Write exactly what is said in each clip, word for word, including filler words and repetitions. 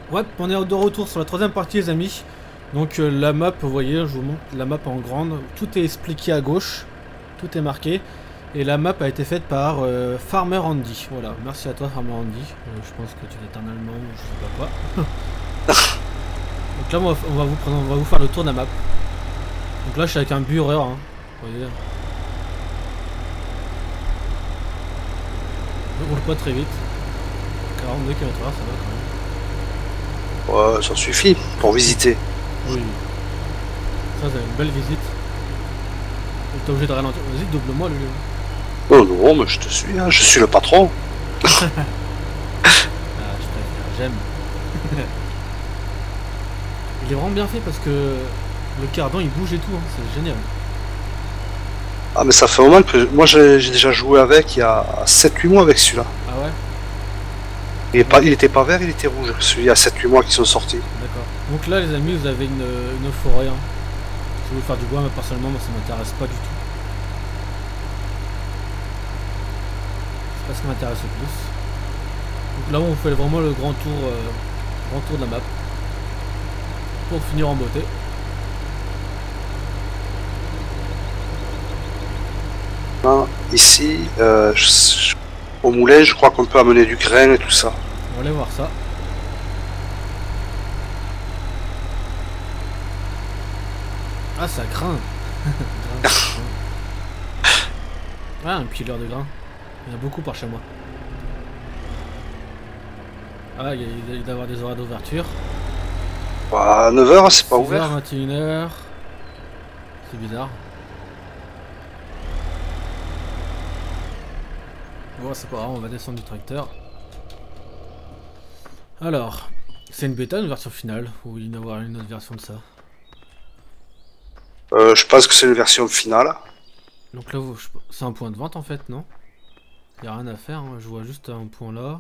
Ouais, on est de retour sur la troisième partie les amis. Donc euh, la map, vous voyez, je vous montre la map en grande. Tout est expliqué à gauche, tout est marqué. Et la map a été faite par euh, Farmer Andy. Voilà, merci à toi Farmer Andy. Euh, je pense que tu es un allemand ou je sais pas quoi. Donc là on va, on va vous prendre, on va vous faire le tour de la map. Donc là je suis avec un bureur, hein. Vous voyez. Ne roule pas très vite. quarante-deux kilomètres heure, ça va quand même. Ouais, ça suffit pour visiter. Oui. Ça c'est une belle visite. T'es obligé de ralentir. Vas-y, double-moi le lieu. Oh non, mais je te suis, hein, je suis le patron. Ah, je préfère, j'aime. Il est vraiment bien fait parce que le cardan il bouge et tout, hein. C'est génial. Ah, mais ça fait un moment que moi j'ai déjà joué avec il y a sept huit mois avec celui-là. Ah ouais. Il, est pas, il était pas vert, il était rouge. Celui il y a sept huit mois qui sont sortis. D'accord. Donc là les amis vous avez une, une forêt, hein. Si vous voulez faire du bois, mais personnellement moi ça m'intéresse pas du tout. C'est pas ce qui m'intéresse le plus. Donc là on fait vraiment le grand tour, euh, grand tour de la map. Pour finir en beauté. Là, ici, euh, je, au moulin, je crois qu'on peut amener du grain et tout ça. On va aller voir ça. Ah ça craint. Grain, ça craint. Ah un pileur de grain. Il y en a beaucoup par chez moi. Ah il, y a, il doit y avoir des horaires d'ouverture. À neuf heures, c'est pas ouvert. six heures, vingt et une heures. C'est bizarre. Bon, c'est pas grave, on va descendre du tracteur. Alors, c'est une bêta, une version finale, ou il y en avoir une autre version de ça. Euh, je pense que c'est une version finale. Donc là, c'est un point de vente en fait, non? Il n'y a rien à faire, hein. Je vois juste un point là.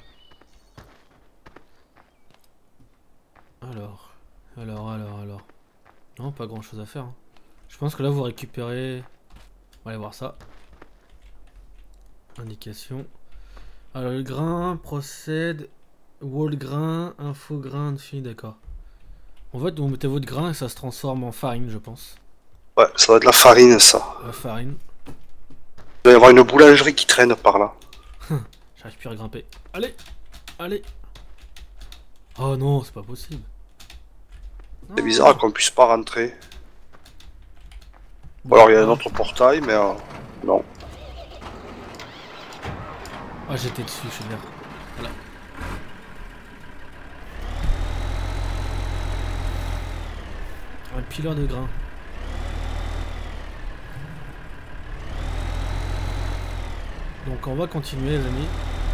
Alors, alors, alors, alors. Non, pas grand chose à faire, hein. Je pense que là, vous récupérez... On va aller voir ça. Indication. Alors, le grain procède... Wall grain, info grain, fille, d'accord. En fait, vous mettez votre grain et ça se transforme en farine, je pense. Ouais, ça va être de la farine, ça. La farine. Il doit y avoir une boulangerie qui traîne par là. J'arrive plus à grimper. Allez, allez. Oh non, c'est pas possible. C'est bizarre qu'on puisse pas rentrer. Ou Bon, alors il y a un ah. autre portail, mais euh, non. Ah, j'étais dessus, je suis bien. Voilà. Un pileur de grain. Donc on va continuer les amis.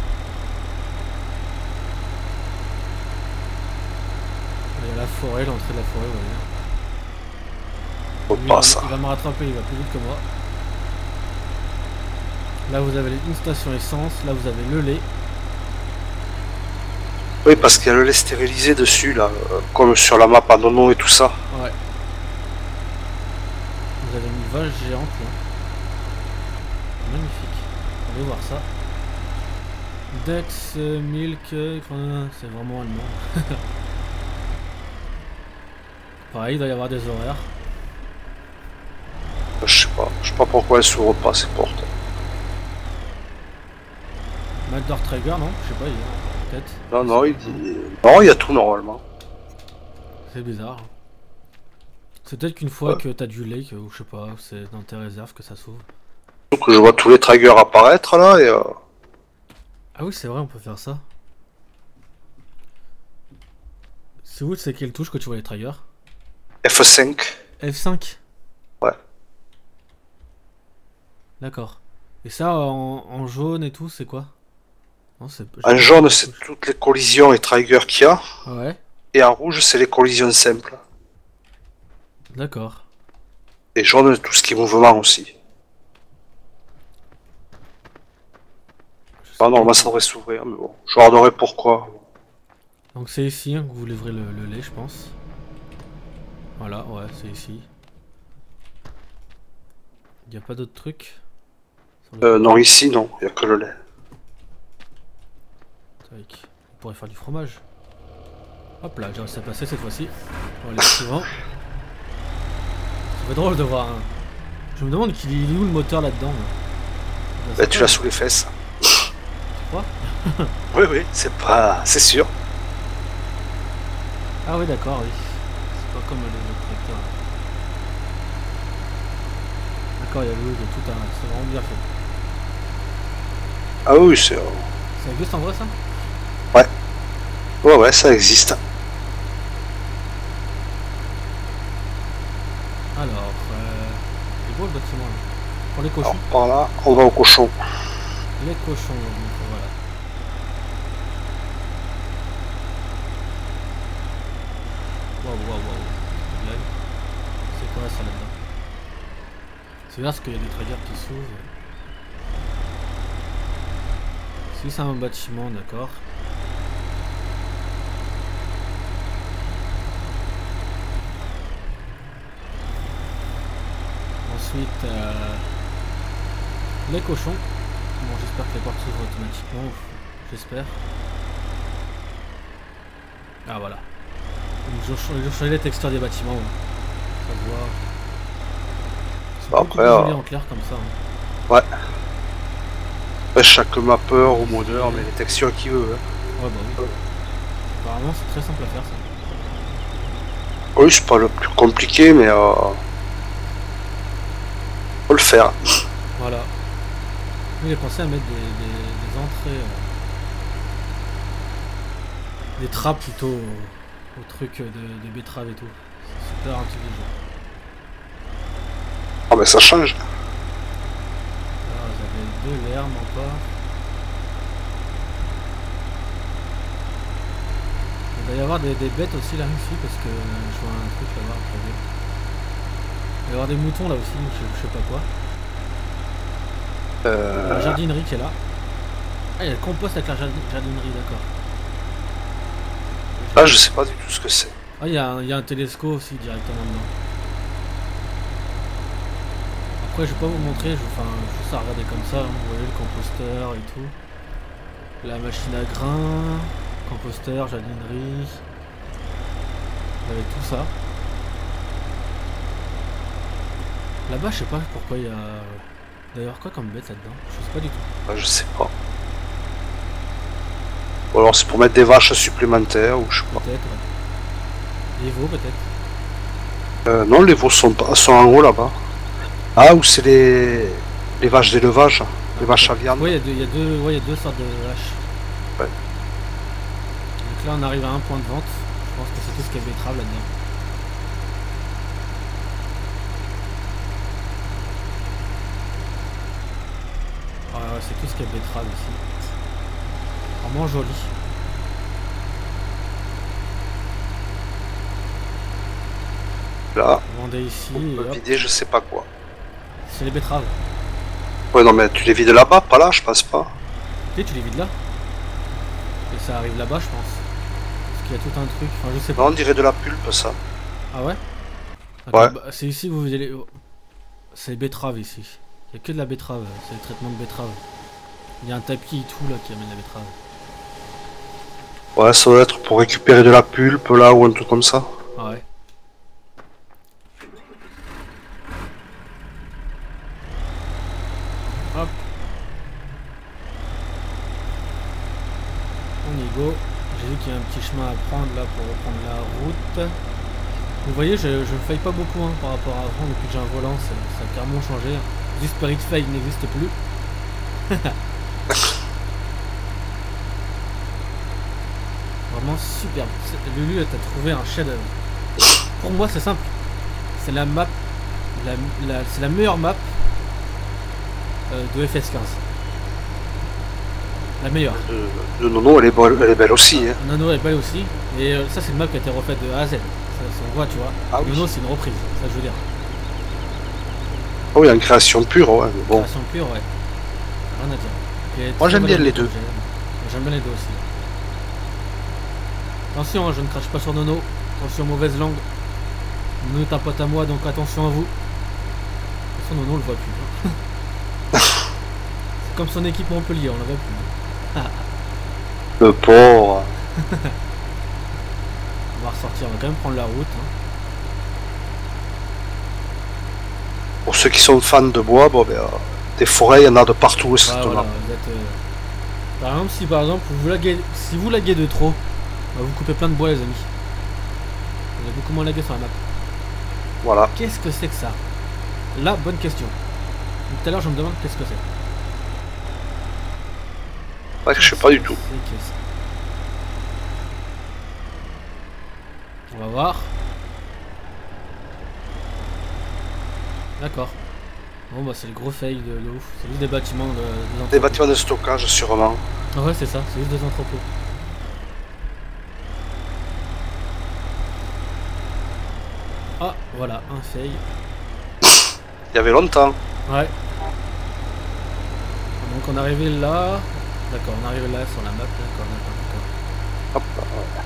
Il y a la forêt, l'entrée de la forêt, vous voyez. Faut Lui, pas il, ça. va, il va me rattraper, il va plus vite que moi. Là vous avez une station essence, là vous avez le lait. Oui, parce qu'il y a le lait stérilisé dessus, là, euh, comme sur la map Anono et tout ça. Ouais. Vous avez une vache géante là. Magnifique. Allez voir ça. Dex, euh, Milk, euh, c'est vraiment allemand. Pareil, il doit y avoir des horaires. Je sais pas, je sais pas pourquoi elles s'ouvrent pas ces portes. Mother Trigger, non? Je sais pas, il y a peut-être. Non, non, il dit... Non, il y a tout normalement. C'est bizarre. C'est peut-être qu'une fois Ouais. que t'as du lait, que, ou je sais pas, c'est dans tes réserves que ça s'ouvre. Donc je vois tous les triggers apparaître là et... Euh... Ah oui, c'est vrai, on peut faire ça. C'est où, c'est quelle touche que tu vois les triggers? F cinq. F cinq. Ouais. D'accord. Et ça, en, en jaune et tout, c'est quoi? Non, c'est... En jaune, c'est toutes les collisions et triggers qu'il y a. Ouais, Et en rouge, c'est les collisions simples. d'accord. Et jaune, tout ce qui est mouvement aussi. Ah, normalement, ça devrait s'ouvrir, mais bon. Je regarderai pourquoi. Donc c'est ici hein, que vous livrez le, le lait, je pense. Voilà, ouais, c'est ici. Il n'y a pas d'autres trucs sur le Euh, côté. non, ici, non. Il n'y a que le lait. Tac. On pourrait faire du fromage. Hop là, j'ai réussi à passer cette fois-ci. On va aller suivant. C'est drôle de voir. Hein. Je me demande qu'il est où le moteur là-dedans. Bah, tu l'as sous les fesses. Tu crois? Oui, oui, c'est pas. C'est sûr. Ah oui, d'accord, oui. C'est pas comme les autres tracteurs. D'accord, il y a le tout un. C'est vraiment bien fait. Ah oui, c'est. Ça existe en vrai ça? Ouais. Ouais, ouais, ça existe. Alors, euh, c'est beau le bâtiment là. Pour les cochons. Alors, par là, on va au cochon. Les cochons, donc voilà. Waouh, waouh, waouh. C'est quoi ça là-dedans? C'est là parce qu'il y a des traggers qui s'ouvrent. Si c'est un bâtiment, d'accord. Ensuite, euh, les cochons. Bon, j'espère que les portes s'ouvrent automatiquement. J'espère. Ah voilà. Ils ont changé les textures des bâtiments. Ouais. Ça se voit. Bah, après, euh... en clair comme ça. Hein. Ouais. Après, chaque mappeur ou modeur met les textures qu'il veut. Hein. Ouais, bah oui. Apparemment, c'est très simple à faire ça. Oui, c'est pas le plus compliqué, mais euh... faut le faire. Voilà. Lui, il a pensé à mettre des, des, des entrées, euh, des trappes plutôt au, au truc de, de betterave et tout. C'est super intelligent. Ah, mais ça change. Là, vous avez de l'herbe encore. Il va y avoir des, des bêtes aussi là ici parce que je vois un truc là-bas. Il va y avoir des moutons là aussi, je, je sais pas quoi. Euh... La jardinerie qui est là. Ah, il y a le compost avec la jardinerie, d'accord. Là, je sais pas du tout ce que c'est. Ah, il y, a un, il y a un télescope aussi directement dedans. Après, je vais pas vous montrer, je vais enfin, juste à regarder comme ça. Hein. Vous voyez le composteur et tout. La machine à grains, composteur, jardinerie. Avec tout ça. Là-bas, je sais pas pourquoi il y a. D'ailleurs, quoi comme bête là-dedans? Je sais pas du tout. Ah, je sais pas. Ou alors c'est pour mettre des vaches supplémentaires ou je sais pas. Peut-être, ouais. Les veaux, peut-être. Euh, non, les veaux sont, sont en haut là-bas. Ah, ou c'est les... les vaches d'élevage, les vaches à viande. Oui, il y, y, ouais, y a deux sortes de vaches. Ouais. Donc là, on arrive à un point de vente. Je pense que c'est tout ce qu'il y a de betterave là-dedans. Ah ouais, c'est tout ce qu'il y a de betterave ici. Vraiment joli. Là, on vendait ici. on peut et vider je sais pas quoi. C'est les betteraves. Ouais, non, mais tu les vides là-bas, pas là, je pense pas. Ok, tu les vides là. Et ça arrive là-bas, je pense. Parce qu'il y a tout un truc. Enfin, je sais pas. Non, on dirait de la pulpe, ça. Ah ouais? Ouais. Bah, c'est ici que vous videz les. C'est les betteraves ici. Il n'y a que de la betterave. C'est le traitement de betterave. Il y a un tapis et tout là qui amène la betterave. Ouais, ça doit être pour récupérer de la pulpe là ou un truc comme ça. Ah ouais. Hop. On y go. J'ai vu qu'il y a un petit chemin à prendre là pour reprendre la route. Vous voyez, je ne faille pas beaucoup hein, par rapport à avant. Depuis que j'ai un volant, ça, ça a clairement changé. Du Spirit Fail n'existe plus. Vraiment superbe. Lulu, t'as trouvé un chef-d'œuvre. Pour moi, c'est simple. C'est la map, la, la, c'est la meilleure map euh, de F S quinze. La meilleure. Euh, le Nono, elle est, belle, elle est belle aussi. Hein. Nono, elle est belle aussi. Et euh, ça, c'est une map qui a été refaite de A à Z. Ça, ça on voit, tu vois. Ah, Nono, oui. C'est une reprise. Ça, je veux dire. Oh, il y a une création pure, ouais. Mais bon. Création pure, ouais. Rien à dire. Moi, j'aime bien les deux. J'aime bien les deux aussi. Attention, hein, je ne crache pas sur Nono. Attention, mauvaise langue. Nono est un pote à moi, donc attention à vous. De toute façon, Nono, on le voit plus. C'est comme son équipe Montpellier, on la voit plus. Le pauvre. On va ressortir, on va quand même prendre la route. Hein. Pour ceux qui sont fans de bois, bon, ben, euh, des forêts, il y en a de partout. Ah, voilà, vous êtes, euh... Par exemple, si par exemple vous laguez, si vous laguez de trop, bah, vous coupez plein de bois, les amis. Vous avez beaucoup moins lagué sur la map. Voilà. Qu'est-ce que c'est que ça? Là, bonne question. Tout à l'heure, je me demande qu'est-ce que c'est. Ouais, je sais pas du tout. On va voir. D'accord. Bon bah c'est le gros fail de, de ouf. C'est juste des bâtiments de, de Des bâtiments de stockage sûrement. Ah ouais c'est ça, c'est juste des entrepôts. Ah voilà, un fail. Il y avait longtemps. Ouais. Donc on est arrivé là. D'accord, on est arrivé là sur la map, d'accord, d'accord, d'accord. Hop, ouais.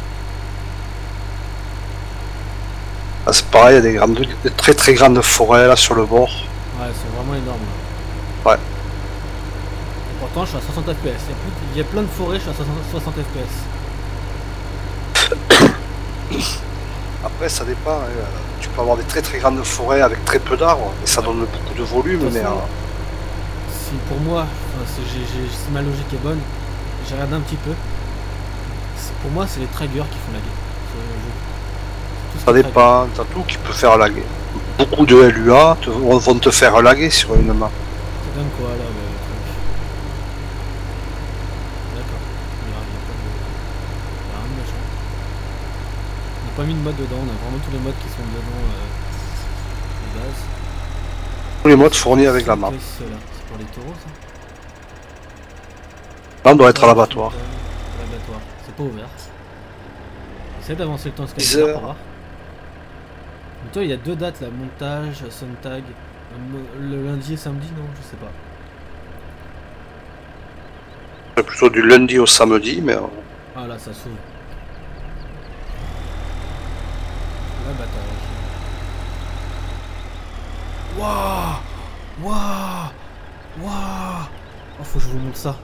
Ah, c'est pareil, il y a des, grandes, des très très grandes forêts là sur le bord. Ouais, elles sont vraiment énormes. Là. Ouais. Et pourtant, je suis à soixante F P S. Il y a, plus, il y a plein de forêts, je suis à soixante F P S. Après, ça dépend. Hein. Tu peux avoir des très très grandes forêts avec très peu d'arbres, et ça ouais. donne beaucoup de volume. De mais façon, euh... si pour moi, enfin, si, j'ai, j'ai, si ma logique est bonne, j'ai regardé un petit peu. Pour moi, c'est les traggers qui font laguer. Ça dépend, t'as tout qui peut faire laguer. Beaucoup de L U A te, vont te faire laguer sur une map. Ça donne quoi là le truc? D'accord. Il n'y a, a rien de méchant. On n'a pas mis de mode dedans, on a vraiment tous les modes qui sont dedans. Euh, les bases. Tous les modes fournis avec la map. C'est pour les taureaux ça? Là on doit être à l'abattoir. L'abattoir, c'est pas ouvert. Essaye d'avancer le temps Skyler par là. Mais toi il y a deux dates là, montage, Suntag, le lundi et samedi, non je sais pas. C'est plutôt du lundi au samedi mais... Ah là ça s'ouvre. L'abattage. Waouh. Waouh. Waouh. Oh faut que je vous montre ça.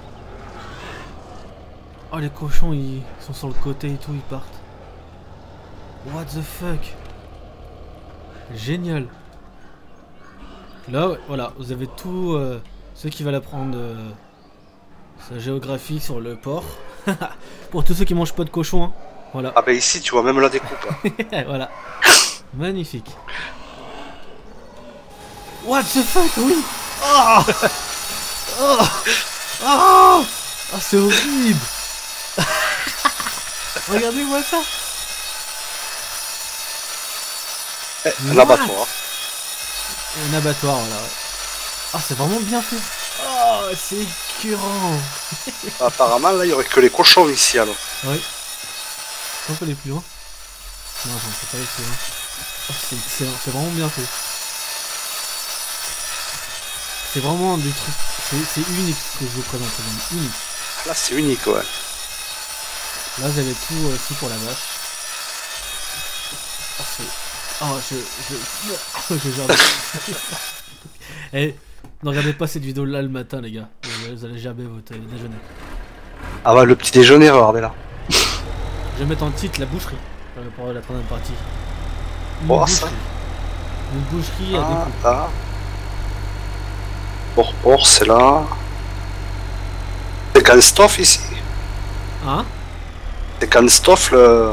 Oh les cochons ils sont sur le côté et tout, ils partent. What the fuck. Génial. Là, ouais, voilà, vous avez tout euh, ceux qui veulent apprendre euh, sa géographie sur le port. Pour tous ceux qui mangent pas de cochon, hein. Voilà. Ah bah ici tu vois même la découpe. Voilà. Magnifique. What the fuck, oui. Oh oh oh, oh c'est horrible. Regardez-moi ça. Un abattoir. Un abattoir, voilà. Ah, c'est vraiment bien fait. Oh, c'est écœurant. Apparemment, là, il n'y aurait que les cochons ici, alors. Oui. On peut aller plus loin. Non, on peut pas aller plus loin. Oh, c'est excellent, c'est vraiment bien fait. C'est vraiment des trucs... C'est unique ce que je vous présente, c'est unique. Là, c'est unique, ouais. Là, vous avez tout aussi euh, pour la vache. Oh, c'est... Oh, je... Je... je gerbe. Eh, ne regardez pas cette vidéo là le matin, les gars. Vous allez gerber votre déjeuner. Ah bah, le petit déjeuner, regardez là. Je vais mettre en titre la boucherie pour la troisième partie. Une oh, boucherie. ça. Une boucherie à ah, deux coups. Ah. Port, port, c'est là. C'est Ganstoff ici. Hein? C'est Ganstoff le... Euh,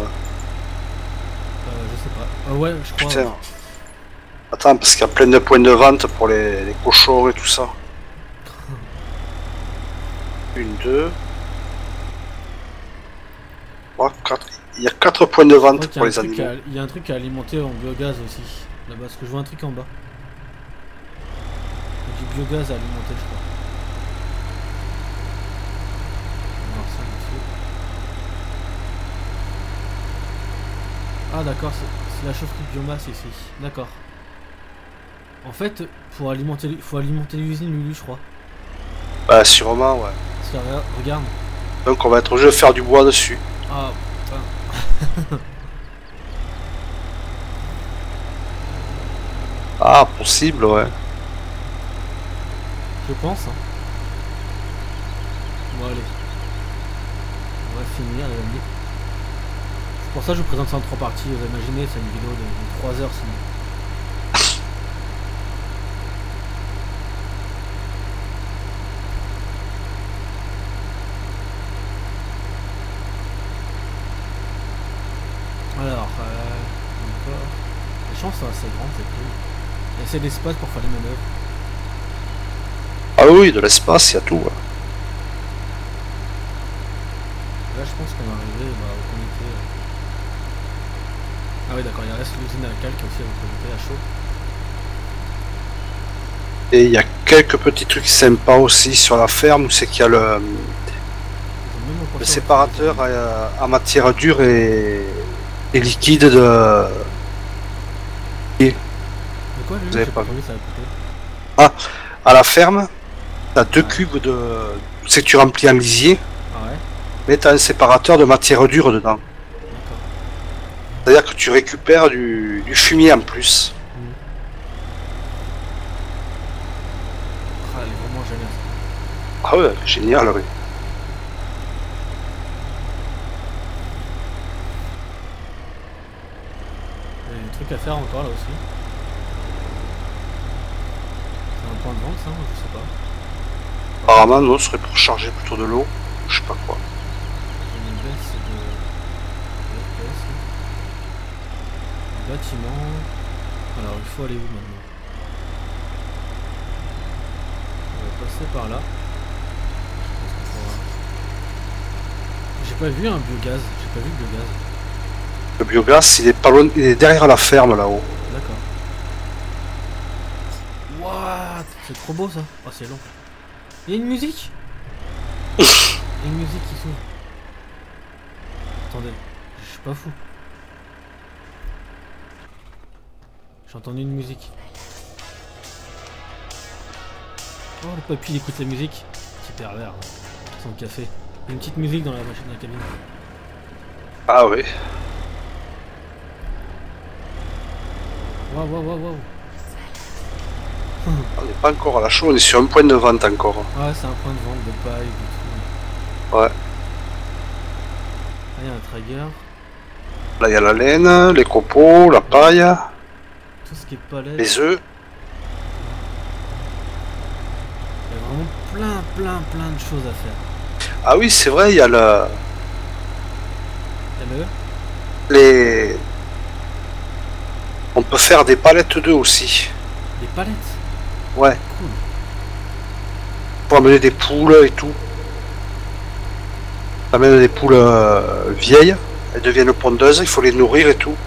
je sais pas. Ah ouais, je crois. Putain. Attends, parce qu'il y a plein de points de vente pour les, les cochons et tout ça. Une, deux... trois, quatre... Il y a quatre points de vente pour les animaux. À, il y a un truc à alimenter en biogaz aussi. Là-bas, parce que je vois un truc en bas. Il y a du biogaz à alimenter, je crois. On va voir ça là-dessus. Ah d'accord, c'est la chaufferie de biomasse ici. D'accord. En fait, pour alimenter, il faut alimenter l'usine Lulu, je crois. Bah sûrement, ouais. Parce que, regarde. Donc on va être obligé de faire du bois dessus. Ah putain. Ah, possible, ouais. Je pense. Hein. Bon allez. On va finir les amis. pour ça que je vous présente ça en trois parties. Vous imaginez, c'est une vidéo de, de trois heures sinon. Alors, euh, encore. Les champs sont assez grands, c'est cool. Il y a assez d'espace pour faire les manœuvres. Ah oui, de l'espace, il y a tout. Ouais. Là, je pense qu'on va arriver bah, au comité. Ah oui, d'accord, il reste l'usine à calque aussi au comité à chaud. Et il y a quelques petits trucs sympas aussi sur la ferme, c'est qu'il y a le, le séparateur à, à matière dure et, et liquide de... Et, de quoi, lui, vous avez pas pas vu ça va coûter. Ah, à la ferme, t'as deux cubes de... C'est que tu remplis en lisier, Ah ouais. mais t'as un séparateur de matière dure dedans. D'accord. C'est-à-dire que tu récupères du, du fumier en plus. Mmh. Ah, elle est vraiment géniale. Ah ouais, génial, oui. Il y a des trucs à faire encore là aussi. C'est un point de vente ça, je sais pas. Apparemment, non, ce serait pour charger plutôt de l'eau. Je sais pas quoi. Une baisse de... de F P S. Bâtiment. Alors il faut aller où maintenant? On va passer par là. J'ai pas vu un biogaz, j'ai pas vu le biogaz. Le biogaz, il est pas loin, il est derrière la ferme là-haut. D'accord. What? C'est trop beau ça. Oh c'est long. Il y a une musique. Il y a une musique qui s'ouvre. Attendez, je suis pas fou. J'ai entendu une musique. Oh le papy il écoute la musique. Petit pervers. Son café. Il y a une petite musique dans la machine à cabine. Ah oui. Waouh waouh waouh waouh. On n'est pas encore à la chaux, on est sur un point de vente encore. Ah c'est un point de vente de paille, de tout. Ouais. Ah il y a un trigger. Là il y a la laine, les copeaux, la paille, Tout ce qui est palette. les œufs. Il y a vraiment plein plein plein de choses à faire. Ah oui, c'est vrai, il y a le... Il y a le... les... On peut faire des palettes d'œufs aussi. Des palettes. Ouais. Cool. Pour amener des poules et tout. T'amènes des poules euh, vieilles, elles deviennent pondeuses, il faut les nourrir et tout.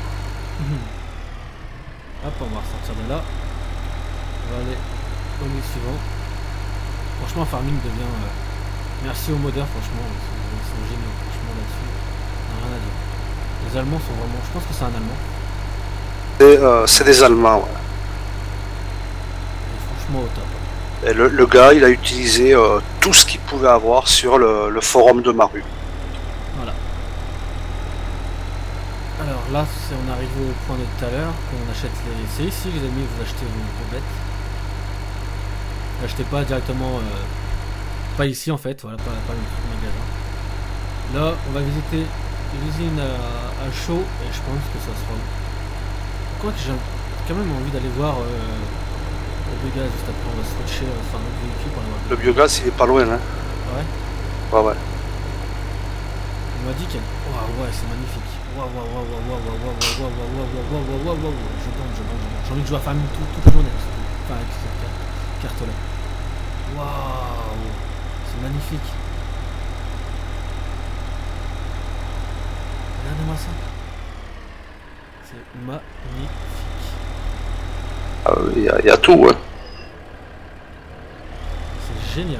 Hop, on va ressortir de là. On va aller au niveau suivant. Franchement, farming devient... Euh... Merci aux modeurs, franchement, ils sont, ils sont géniaux. Franchement, là-dessus, on n'a rien à dire. Les Allemands sont vraiment... Je pense que c'est un Allemand. C'est euh, des Allemands, ouais. Et franchement, au top. Et le, le gars, il a utilisé euh, tout ce qu'il pouvait avoir sur le, le forum de Maru. Voilà. Alors là, c'est on arrive au point de tout à l'heure, qu'on achète les... C'est ici, les amis, vous achetez vos, vos bêtes. N'achetez pas directement... Euh... Pas ici, en fait, voilà, pas, pas le magasin. Là, on va visiter l'usine à, à chaud, et je pense que ça sera... Quoi que j'ai quand même envie d'aller voir... Euh... le biogaz, juste après, on va switcher, euh, enfin, notre véhicule pour aller voir. Le biogaz, il est pas loin, hein. Ouais. Ouais, ouais. On m'a dit qu'elle... Waouh, ouais, c'est magnifique. Waouh, waouh, waouh, waouh, waouh, waouh, waouh, waouh, waouh, waouh, waouh, waouh, waouh, waouh, je bande, je bande, je bande. J'ai envie de jouer à farming tout, toute la journée. Enfin, avec cette carte-là. Waouh, c'est magnifique. Regardez-moi ça. C'est magnifique. Ah, il y, a, il y a tout, hein. C'est génial.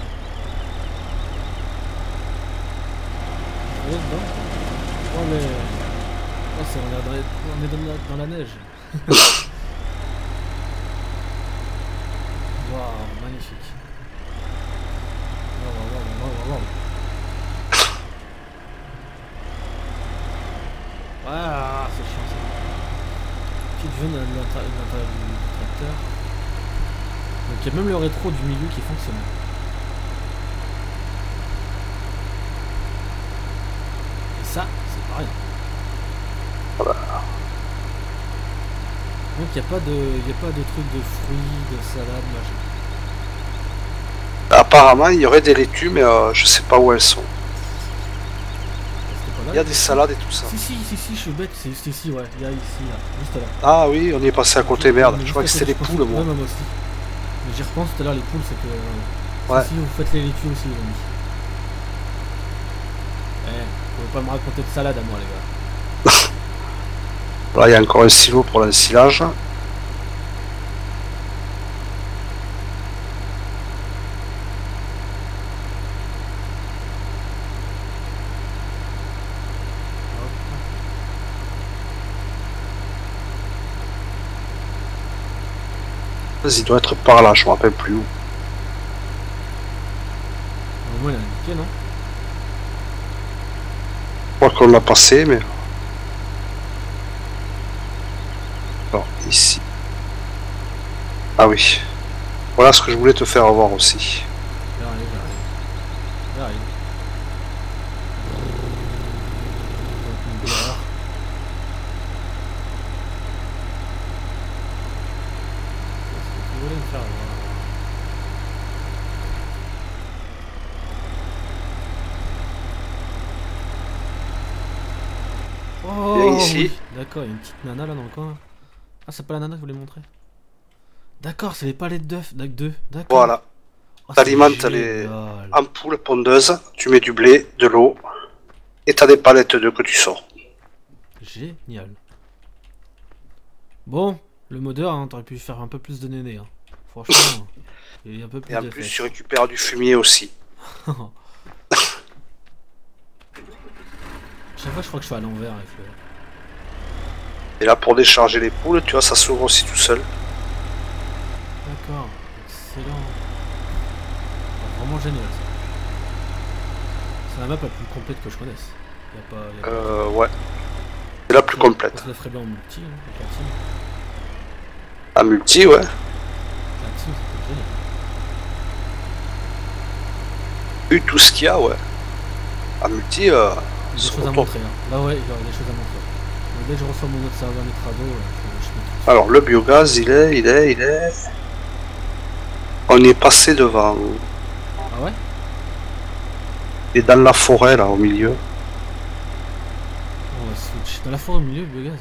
Vous êtes dedans? Oh mais... Oh, c'est, on est, dans, les... on est dans, la... dans la neige. Waouh, magnifique. Waouh, waouh, waouh, waouh, waouh. Ah, c'est chiant ça. Petite vue de l'intérieur du tracteur. Donc il y a même le rétro du milieu qui fonctionne. Et ça, c'est pas rien. Voilà. Donc il n'y a pas de il a pas de trucs de fruits, de salade, machin. Apparemment, il y aurait des laitues, mais euh, je sais pas où elles sont. Il y a des salades et tout ça. Si, si, si, si, je suis bête, c'est ici, ouais, il y a ici, là, juste là. Ah oui, on y est passé à côté, merde. Je crois que c'était les poules, moi. Ouais, moi aussi. Mais j'y repense tout à l'heure, les poules, c'était... Euh... Ouais. Si, si, vous faites les laitues aussi, les amis. Eh, vous pouvez pas me raconter de salade à moi, les gars. Là, il y a encore un silo pour l'ensilage. Il doit être par là, je me rappelle plus où. Au moins, il a indiqué, non? Je crois qu'on l'a passé, mais... Alors, ici. Ah oui. Voilà ce que je voulais te faire voir aussi. J'arrive, j'arrive. J'arrive. Oh, Viens ici. oui. D'accord, il y a une petite nana là dans le coin. Ah, c'est pas la nana que je voulais montrer. D'accord, c'est les palettes d'œufs. D'accord. Voilà. Oh, T'alimentes les ampoules pondeuses, tu mets du blé, de l'eau, et t'as des palettes d'œufs que tu sors. Génial. Bon, le modeur, hein, t'aurais pu faire un peu plus de néné. Hein. Franchement, il y a un peu plus et en de plus, fête. tu récupères du fumier aussi. Chaque fois, je crois que je suis à l'envers avec le... Et là, pour décharger les poules, tu vois, ça s'ouvre aussi tout seul. D'accord, excellent. Vraiment génial ça. C'est la map la plus complète que je connaisse. Y a pas, y a euh, ouais. C'est la plus complète. On se la ferait bien en multi, hein, avec la team. En multi, ouais. La team, c'est génial. Vu tout ce qu'il y a, ouais. En multi, euh, Il y a des choses à montrer. Hein. Là, ouais, il y a des choses à montrer. Donc, dès que je reçois mon autre serveur Nitrado, je, je mets... Alors, le biogaz, il est, il est, il est... On est passé devant. Ah ouais? Il est dans la forêt, là, au milieu. On va switch. Dans la forêt au milieu, le biogaz.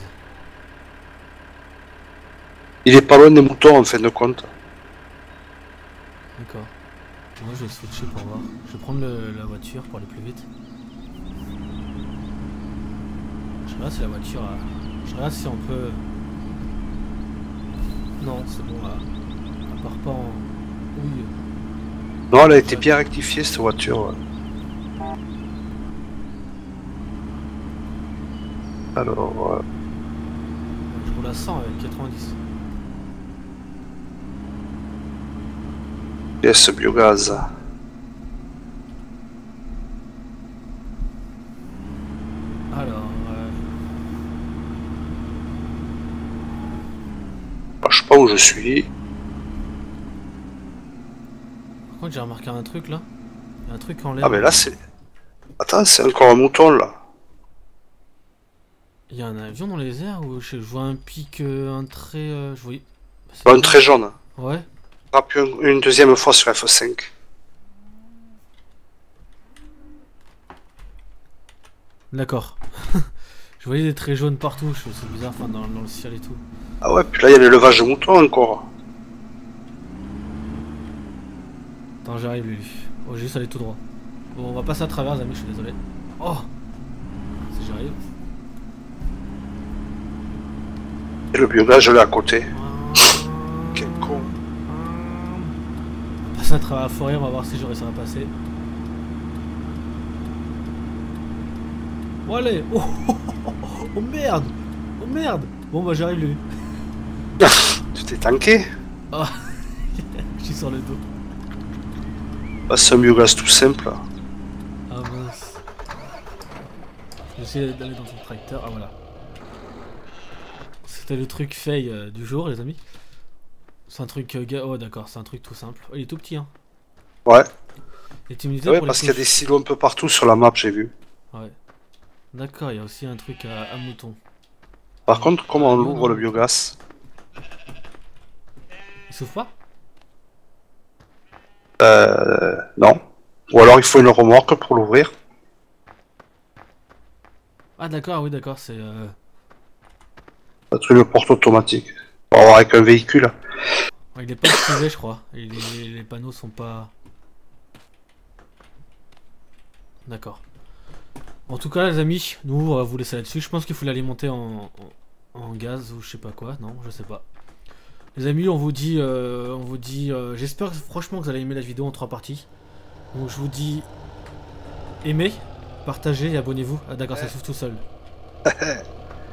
Il est pas loin des moutons, en fin de compte. D'accord. Moi, je vais switcher pour voir. Je vais prendre le, la voiture pour aller plus vite. Je regarde si la voiture a... Je regarde si on peut... Non, c'est bon, là. Elle part pas en... Oui. Non, elle a été bien rectifiée, cette voiture. Ouais. Alors... Euh... Je roule à cent avec quatre-vingt-dix. Pièce biogaz. Alors... Euh... Je sais pas où je suis. Par contre, j'ai remarqué un truc, là. Il y a un truc en l'air. Ah mais là, c'est... Attends, c'est encore un mouton, là. Il y a un avion dans les airs ou je vois un pic, euh, un trait... Euh, je voyais... Bon, un trait jaune. Ouais. Rappuie une deuxième fois sur F cinq. D'accord. Je voyais des traits jaunes partout, c'est bizarre, enfin dans, dans le ciel et tout. Ah ouais, puis là il y a l'élevage de moutons encore. Attends, j'arrive Lulu. Oh, j'ai juste allé tout droit. Bon, on va passer à travers, les amis, je suis désolé. Oh, si j'arrive. Et le biogaz, je l'ai à côté. Quel con. On va passer à travers la forêt, on va voir si je réussirai à passer. Oh allez. Oh, oh, oh, oh, oh merde. Oh merde. Bon bah j'arrive Lulu. Tu t'es tanké? Oh. Je suis sur le dos. Bah, c'est un biogaz tout simple. Ah mince. Je vais essayer d'aller dans ton tracteur. Ah voilà. C'était le truc fail euh, du jour les amis. C'est un truc... Euh, oh d'accord, c'est un truc tout simple. Oh, il est tout petit hein. Ouais. Et tu me disais Ouais, pour parce les qu'il y a des silos un peu partout sur la map, j'ai vu. Ouais. D'accord, il y a aussi un truc à, à mouton. Par contre, comment on ouvre le biogaz? Il s'ouvre pas? Euh... Non. Ou alors il faut une remorque pour l'ouvrir. Ah d'accord, oui d'accord, c'est... Euh... Un truc de porte automatique. Pour avoir avec un véhicule. Ouais, il est pas activé je crois. Et les, les panneaux sont pas... D'accord. En tout cas les amis, nous on va vous laisser là-dessus. Je pense qu'il faut l'alimenter en, en, en gaz ou je sais pas quoi. Non, je sais pas. Les amis, on vous dit... Euh, on vous dit... Euh, J'espère franchement que vous allez aimer la vidéo en trois parties. Donc je vous dis... Aimez, partagez et abonnez-vous. Ah d'accord, ça s'ouvre tout seul. C'est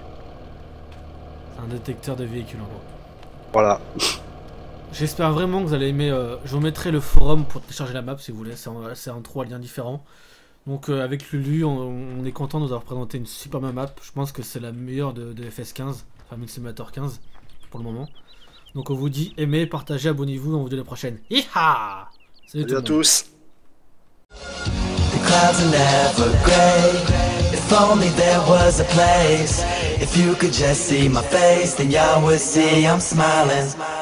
un détecteur de véhicules en gros. Voilà. J'espère vraiment que vous allez aimer. Euh, je vous mettrai le forum pour télécharger la map si vous voulez. C'est en, en trois liens différents. Donc euh, avec Lulu, on, on est content de nous avoir présenté une super map. Je pense que c'est la meilleure de, de F S quinze, enfin Mid Simulator quinze pour le moment. Donc on vous dit aimez, partagez, abonnez-vous. On vous dit à la prochaine. Hi-ha! Salut, Salut à tous. The clouds are never gray. If only there was a place. If you could just see my face, then y'all would see I'm smiling.